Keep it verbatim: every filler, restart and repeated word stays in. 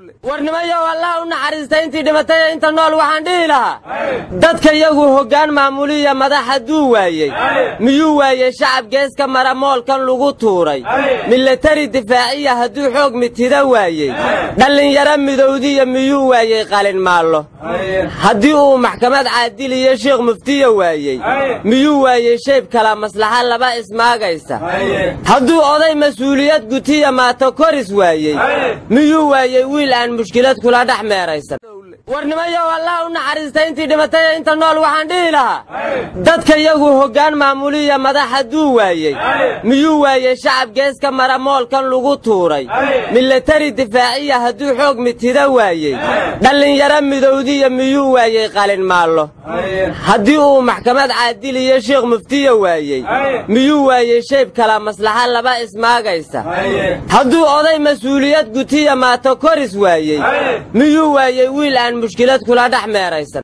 warnimayo wallah u naxariistay intii dhimatay inta nool waxaan dhihi lahaa dadka iyagu hoggaan maamuliya madax haduu waayay miyuu waayay shacab geeska mara moolkan lagu tuuray military difaaciya haduu xoog mitida waayay dhalinyaro midowdiya miyuu waayay qalin maallo haddii uu maxkamad caadil iyo sheekh muftiya waayay miyuu waayay shayb kala maslaxa laba ismaagaysa hadduu oday mas'uuliyad gutiya maato koris waayay miyuu waayay wiil aan mushkilad kula dhex meeraysan warnimayo wallah u naxariistay intii dhimatay inta nool waxaan dhihi lahaa dadka iyagu hoggaan maamuliya madax haduu waayay miyuu waayay shacab geeska mara moolkan lagu tuuray military difaaciya haduu xoog mitida waayay dhalinyaro midowdiya miyuu waayay qalin maallo haddii uu maxkamad caadil iyo sheekh muftiya waayay miyuu waayay shayb kala maslaxa laba ismaagaysa hadduu oday mas'uuliyad gutiya maato koris waayay miyuu waayay wiil aan mushkilad kula dhex meeraysan